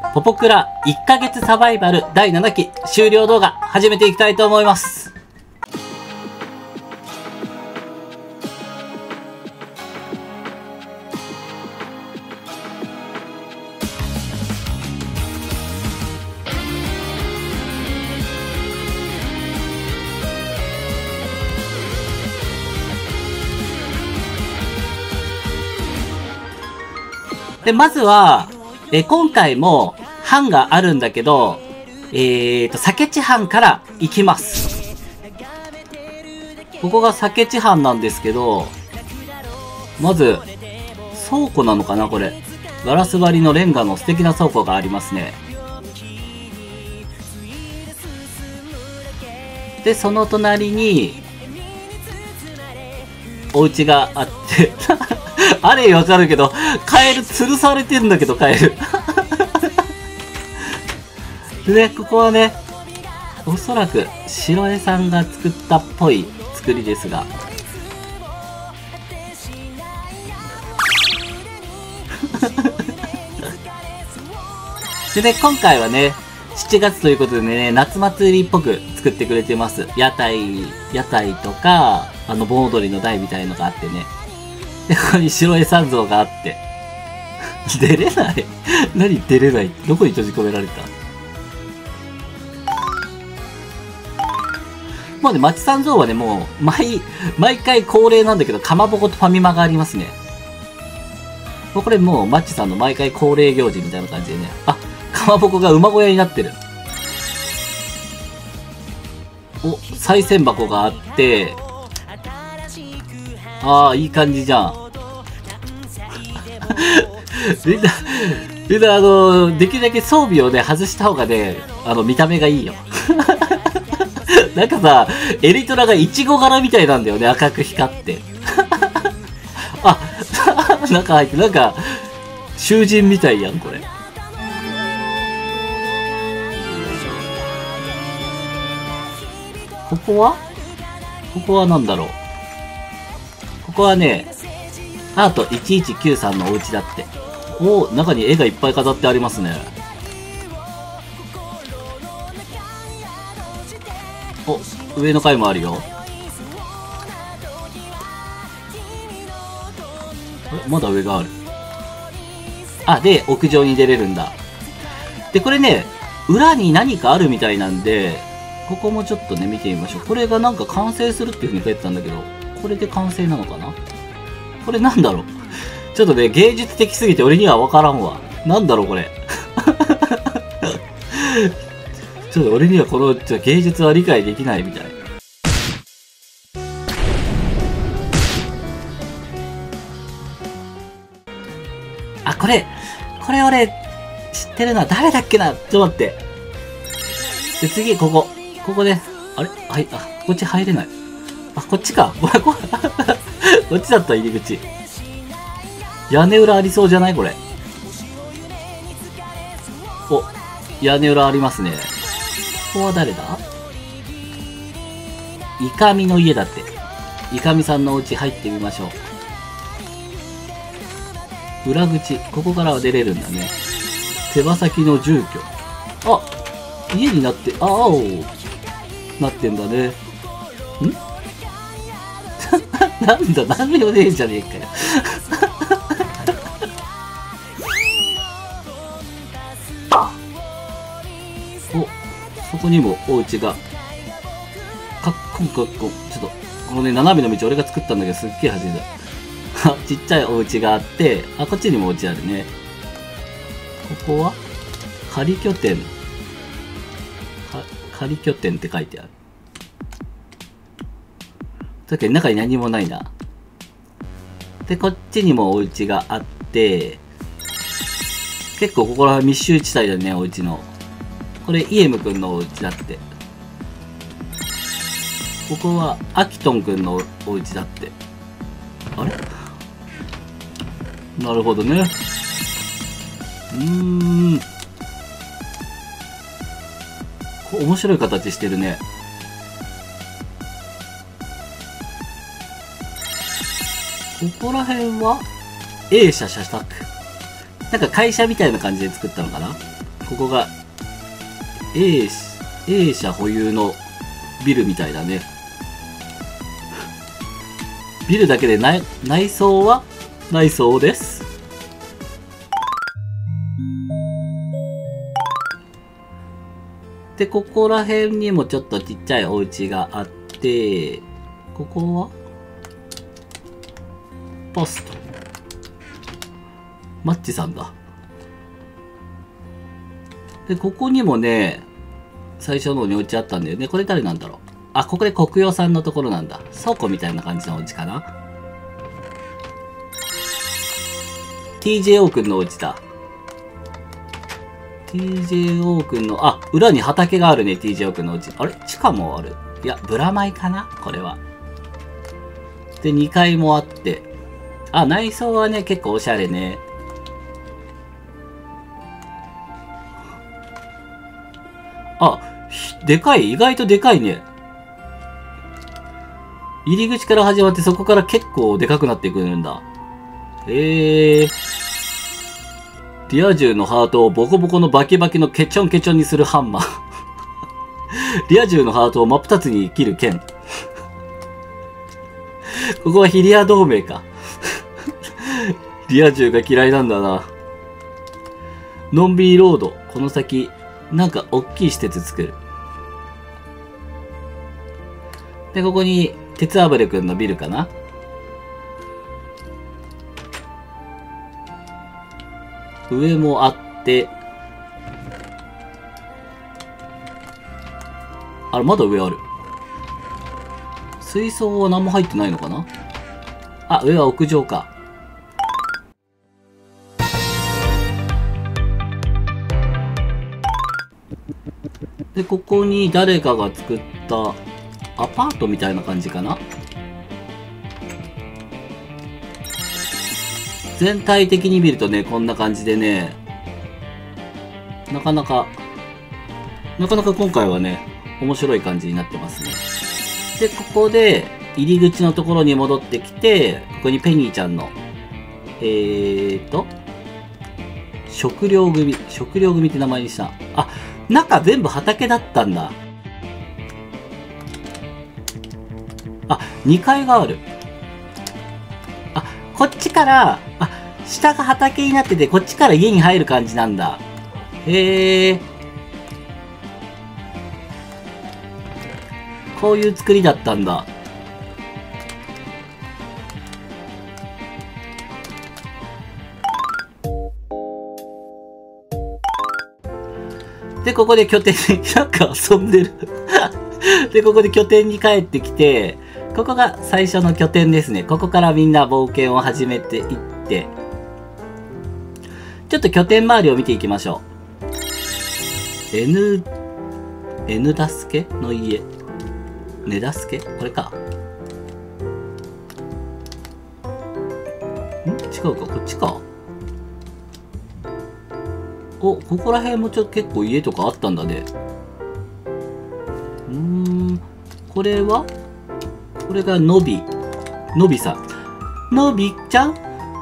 ポポクラ1ヶ月サバイバル第7期終了動画始めていきたいと思います。で、まずは、今回も班があるんだけど、酒地班から行きます。ここが酒地班なんですけど、まず、倉庫なのかなこれ。ガラス張りのレンガの素敵な倉庫がありますね。で、その隣に、お家があって、あれわかるけど、カエル吊るされてるんだけど、カエル。でね、ここはね、おそらく白江さんが作ったっぽい作りですが。でね、今回はね、7月ということでね、夏祭りっぽく作ってくれてます。屋台とか、盆踊りの台みたいのがあってね。で、ここに白江三像があって。出れない何出れないどこに閉じ込められたもうね、町三像はね、もう、毎回恒例なんだけど、かまぼことファミマがありますね。これもう、マッチさんの毎回恒例行事みたいな感じでね。あ、かまぼこが馬小屋になってる。お、賽銭箱があって、ああ、いい感じじゃん。みんな、できるだけ装備をね、外した方がね、見た目がいいよ。なんかさ、エリトラがイチゴ柄みたいなんだよね、赤く光って。あ、中入って、なんか、囚人みたいやん、これ。ここはなんだろう。ここはね、アート1193のお家だって。おー、中に絵がいっぱい飾ってありますね。お、上の階もあるよ。まだ上がある。あ、で、屋上に出れるんだ。で、これね、裏に何かあるみたいなんで、ここもちょっとね、見てみましょう。これがなんか完成するっていう風に書いてたんだけど、これで完成なのかなこれなんだろうちょっとね、芸術的すぎて俺にはわからんわ。なんだろうこれ。ちょっと俺にはこの芸術は理解できないみたい。あ、これ俺、知ってるな。誰だっけなちょっと待って。で、次、ここね。あれはい、あ、こっち入れない。あ、こっちか。こっちだった、入り口。屋根裏ありそうじゃないこれ。お、屋根裏ありますね。ここは誰だイカミの家だって。イカミさんのお家入ってみましょう。裏口。ここからは出れるんだね。手羽先の住居。あ、家になって、なってんだね。なんだ、なんでもねえじゃねえかよ。お、そこにもお家が。ちょっと、このね、斜めの道俺が作ったんだけど、すっげえ端だ。ちっちゃいお家があって、あ、こっちにもお家あるね。ここは仮拠点。仮拠点って書いてある。だけど中に何もないな。で、こっちにもお家があって、結構ここら密集地帯だね、お家の。これ、イエムくんのお家だって。ここは、アキトンくんのお家だって。あれなるほどね。面白い形してるね。ここら辺は A 社社宅。なんか会社みたいな感じで作ったのかなここが A 社保有のビルみたいだね。ビルだけで内装は内装です。で、ここら辺にもちょっとちっちゃいお家があって、ここはポスト。マッチさんだ。で、ここにもね、最初の方にお家あったんだよね。これ誰なんだろう。あ、ここで国用さんのところなんだ。倉庫みたいな感じのお家かな。TJO くんのお家だ。TJO くんの、あ、裏に畑があるね、TJO くんのお家。あれ地下もある。いや、ブラマイかなこれは。で、2階もあって。あ、内装はね、結構おしゃれね。あ、でかい。意外とでかいね。入り口から始まってそこから結構でかくなってくるんだ。リア充のハートをボコボコのバキバキのケチョンケチョンにするハンマー。リア充のハートを真っ二つに切る剣。ここはヒリア同盟か。リア充が嫌いなんだな。のんびりロード。この先、なんか大きい施設作る。で、ここに、鉄あばれくんのビルかな。上もあって、あれ、まだ上ある。水槽は何も入ってないのかな。あ、上は屋上か。で、ここに誰かが作ったアパートみたいな感じかな。全体的に見るとね、こんな感じでね、なかなか今回はね、面白い感じになってますね。で、ここで、入り口のところに戻ってきて、ここにペニーちゃんの、食料組って名前にした。あ、中全部畑だったんだ。あ、2階がある。あ、こっちから、あ、下が畑になってて、こっちから家に入る感じなんだ。へえ。こういう作りだったんだ。で、ここで拠点に、なんか遊んでる。で、ここで拠点に帰ってきて、ここが最初の拠点ですね。ここからみんな冒険を始めていって、ちょっと拠点周りを見ていきましょう。N だすけの家。ねだすけこれか。違うかこっちか。お、ここら辺も結構家とかあったんだね。これはこれがのびさん。のびちゃん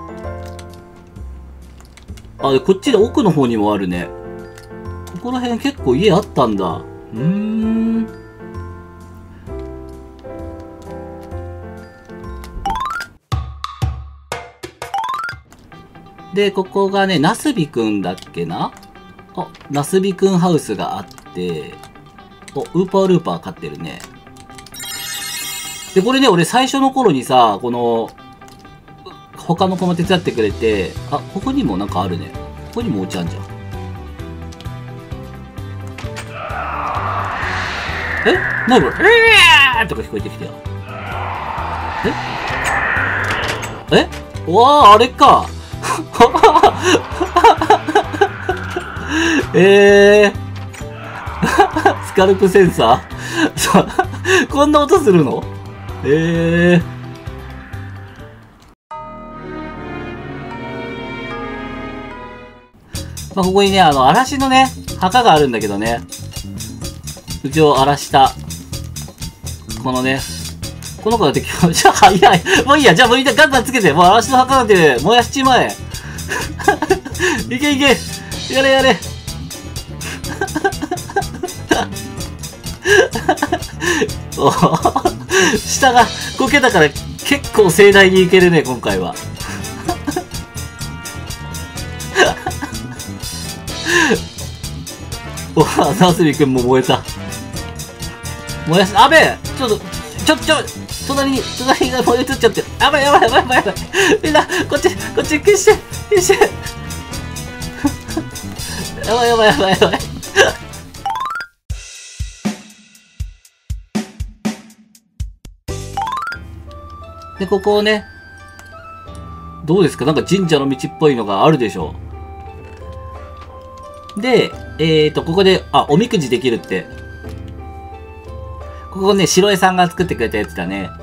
あ、こっちで奥の方にもあるね。ここら辺結構家あったんだ。で、ここがね、なすびくんだっけなあ、なすびくんハウスがあって、お、ウーパールーパー飼ってるね。で、これね、俺最初の頃にさ、この、他の子も手伝ってくれて、あ、ここにもなんかあるね。ここにもお家あんじゃん。え？なにこれ？とか聞こえてきたよ。え？うわあ、あれか。スカルプセンサーこんな音するの？まあ、ここにね、嵐のね、墓があるんだけどね。うちを荒らした、このね、この子だって今日、じゃあ早い。もういいや、じゃあもういいや、ガンガンつけて、もう嵐の墓なんて燃やしちまえ。いけいけ、やれやれ。 お下がこけたから結構盛大にいけるね、今回は。おナスビ君も燃えた。燃やし、あべえ隣が燃え移っちゃってる。やばい。みんな、こっち消して。やばい。で、ここをね、どうですか？なんか神社の道っぽいのがあるでしょう。で、ここで、おみくじできるって。ここね、白江さんが作ってくれたやつだね。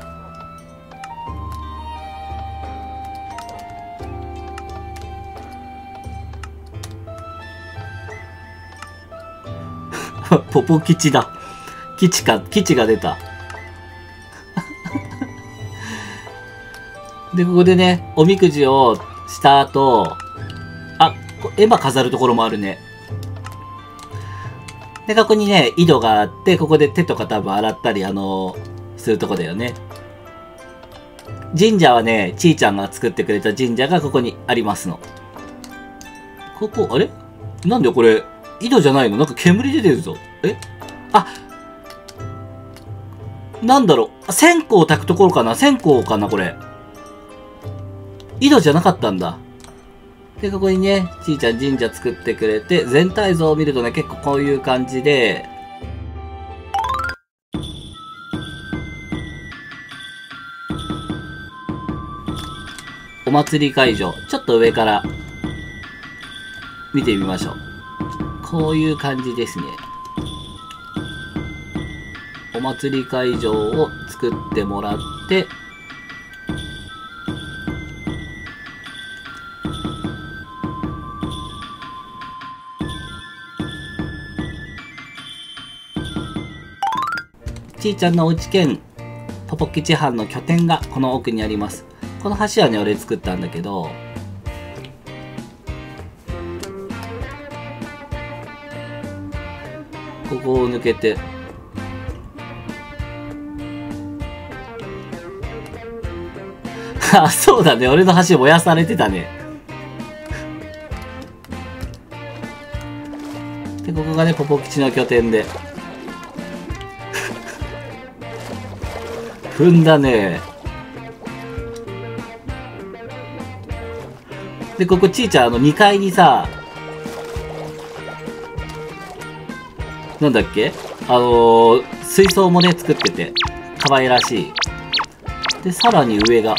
ポポ吉だ。吉が出た。で、ここでね、おみくじをした後、絵馬飾るところもあるね。で、ここにね、井戸があって、ここで手とか多分洗ったり、するとこだよね。神社はね、ちーちゃんが作ってくれた神社がここにありますの。ここ、あれなんでこれ、井戸じゃないの？なんか煙出てるぞ。なんだろう。線香を焚くところかな？線香かなこれ。井戸じゃなかったんだ。で、ここにね、ちーちゃん神社作ってくれて、全体像を見るとね、結構こういう感じで、お祭り会場、ちょっと上から見てみましょう。こういう感じですね。お祭り会場を作ってもらって、ちーちゃんのおうち兼ポポ吉藩の拠点がこの奥にあります。この橋はね、俺作ったんだけど、ここを抜けて、そうだね、俺の橋燃やされてたね。で、ここがね、ポポ吉の拠点で。踏んだね。で、ここちーちゃん2階にさ、なんだっけ水槽もね、作ってて、可愛らしい。で、さらに上が。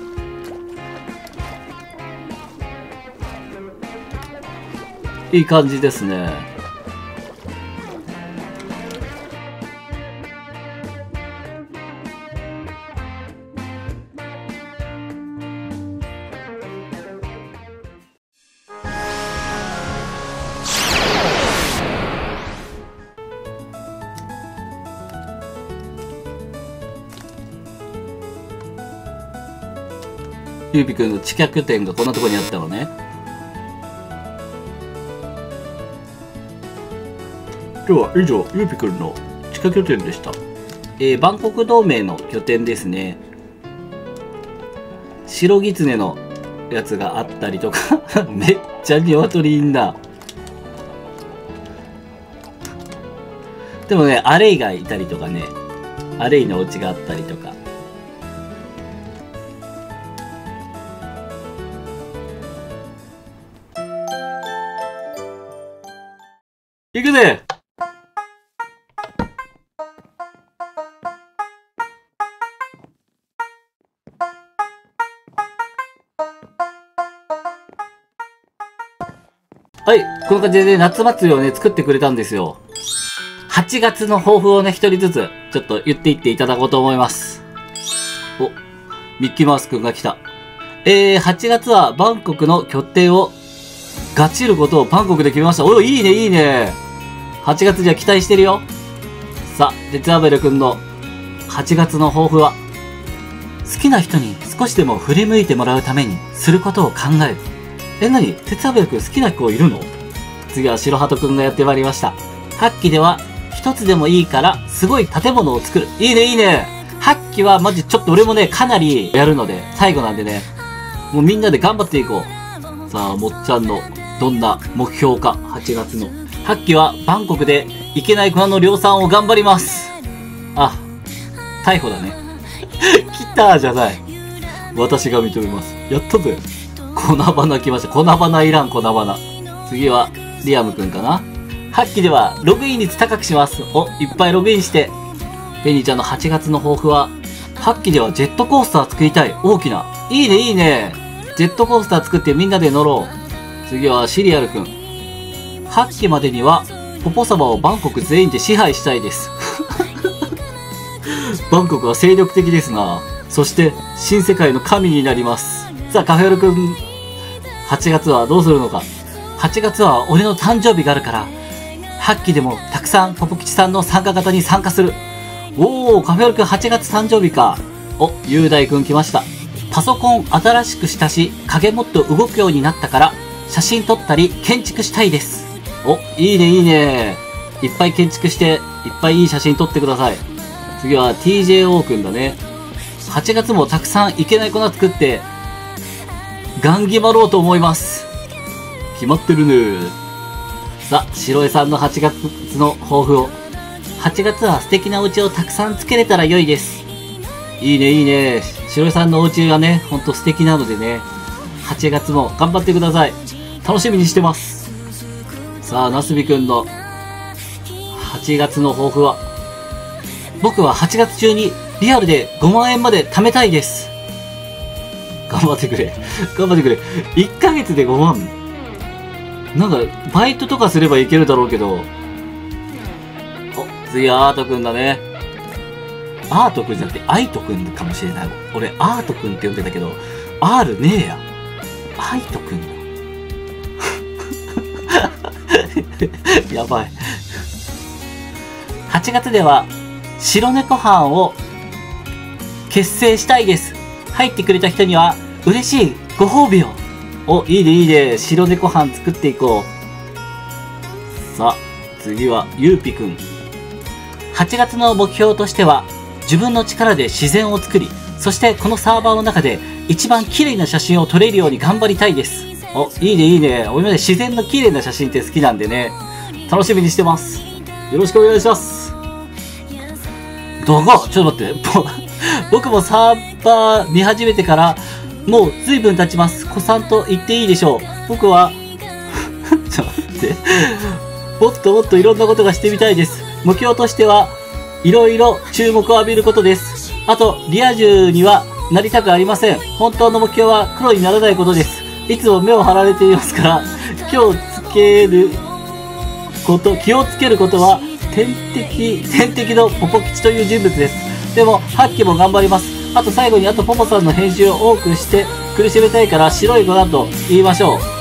いい感じですね。ゆうぴくんの地下拠点がこんなところにあったのね。では以上、ゆうぴくんの地下拠点でした。万国同盟の拠点ですね。白狐のやつがあったりとかめっちゃ鶏いんだ。でもね、アレイがいたりとかね、アレイのお家があったりとか。行くぜ。はい、この感じでね、夏祭りをね、作ってくれたんですよ。8月の抱負をね、一人ずつ、ちょっと言っていっていただこうと思います。お、ミッキーマウスくんが来た。8月はバンコクの拠点をガチることをバンコクで決めました。おいいね、いいね。8月じゃ期待してるよ。さあ、テツアベルくんの8月の抱負は、好きな人に少しでも振り向いてもらうためにすることを考える。なに？テツアベルくん好きな子いるの？次は白鳩くんがやってまいりました。8期では一つでもいいから、すごい建物を作る。いいね、いいね。8期はマジちょっと俺もね、かなりやるので、最後なんでね。もうみんなで頑張っていこう。さあ、もっちゃんのどんな目標か、8月の。8期はバンコクでいけない粉の量産を頑張ります。あ、逮捕だね。来たじゃない。私が認めます。やったぜ。粉花来ました。粉花いらん、粉花。次は、リアムくんかな。8期では、ログイン率高くします。お、いっぱいログインして。ベニーちゃんの8月の抱負は、8期ではジェットコースター作りたい。大きな。いいね、いいね。ジェットコースター作ってみんなで乗ろう。次は、シリアルくん。8期までには、ポポ様をバンコク全員で支配したいです。バンコクは精力的ですな。そして、新世界の神になります。さあ、カフェオレくん、8月はどうするのか。8月は俺の誕生日があるから、8期でもたくさんポポ吉さんの参加型に参加する。おー、カフェオレくん8月誕生日か。お、雄大くん来ました。パソコン新しくしたし、影もっと動くようになったから、写真撮ったり建築したいです。お、いいねいいね。いっぱい建築して、いっぱいいい写真撮ってください。次は TJO くんだね。8月もたくさんいけない粉作って、ガン決まろうと思います。決まってるね。さあ、白江さんの8月の抱負を。8月は素敵なお家をたくさん作れたら良いです。いいねいいね。白江さんのお家がね、ほんと素敵なのでね。8月も頑張ってください。楽しみにしてます。さあ、なすびくんの8月の抱負は。僕は8月中にリアルで5万円まで貯めたいです。頑張ってくれ。頑張ってくれ。1ヶ月で5万。なんか、バイトとかすればいけるだろうけど。お、次はアートくんだね。アートくんじゃなくて、アイトくんかもしれない。俺、アートくんって呼んでたけど、R ねえや。アイトくんだ。やばい。8月では、白猫班を結成したいです。入ってくれた人には嬉しいご褒美を。お、いいねいいね。白猫班作っていこう。さあ、次はゆうぴくん。8月の目標としては、自分の力で自然を作り、そしてこのサーバーの中で一番綺麗な写真を撮れるように頑張りたいです。お、いいねいいね。俺もね、自然の綺麗な写真って好きなんでね、楽しみにしてます。よろしくお願いします。どこ？ちょっと待って。僕もサーバー見始めてから、もう随分経ちます。子さんと言っていいでしょう。僕は、ちょっと待って。もっともっといろんなことがしてみたいです。目標としては、いろいろ注目を浴びることです。あと、リア充にはなりたくありません。本当の目標は黒にならないことです。いつも目を張られていますから、気をつけることは、天敵のポポ吉という人物です。でも、8期も頑張ります。あと最後にポポさんの編集を多くして苦しめたいから白い粉と言いましょう。